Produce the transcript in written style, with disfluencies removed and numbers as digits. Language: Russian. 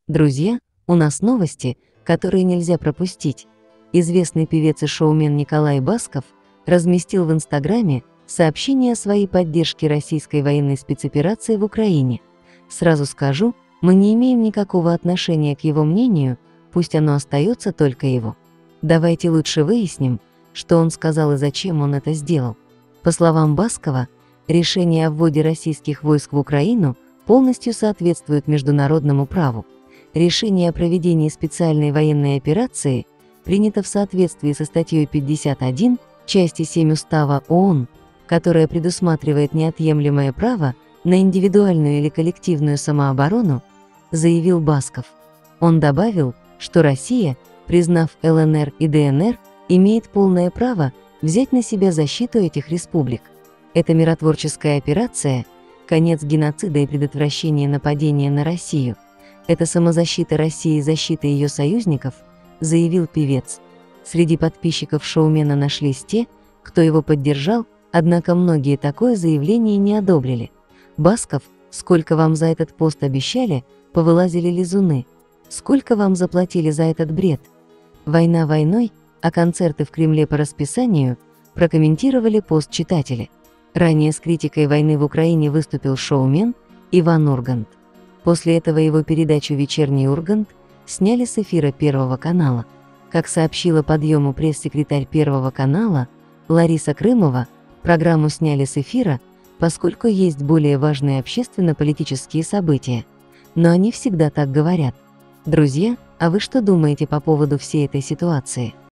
Друзья, у нас новости, которые нельзя пропустить. Известный певец и шоумен Николай Басков разместил в Инстаграме сообщение о своей поддержке российской военной спецоперации в Украине. Сразу скажу, мы не имеем никакого отношения к его мнению, пусть оно остается только его. Давайте лучше выясним, что он сказал и зачем он это сделал. По словам Баскова, решение о вводе российских войск в Украину полностью соответствует международному праву. Решение о проведении специальной военной операции принято в соответствии со статьей 51 части 7 Устава ООН, которая предусматривает неотъемлемое право на индивидуальную или коллективную самооборону, заявил Басков. Он добавил, что Россия, признав ЛНР и ДНР, имеет полное право взять на себя защиту этих республик. Эта миротворческая операция – конец геноцида и предотвращение нападения на Россию. Это самозащита России и защита ее союзников, заявил певец. Среди подписчиков шоумена нашлись те, кто его поддержал, однако многие такое заявление не одобрили. Басков, сколько вам за этот пост обещали, повылазили лизуны. Сколько вам заплатили за этот бред? Война войной, а концерты в Кремле по расписанию, прокомментировали пост читатели. Ранее с критикой войны в Украине выступил шоумен Иван Ургант. После этого его передачу «Вечерний Ургант» сняли с эфира Первого канала. Как сообщила подъему пресс-секретарь Первого канала Лариса Крымова, программу сняли с эфира, поскольку есть более важные общественно-политические события. Но они всегда так говорят. Друзья, а вы что думаете по поводу всей этой ситуации?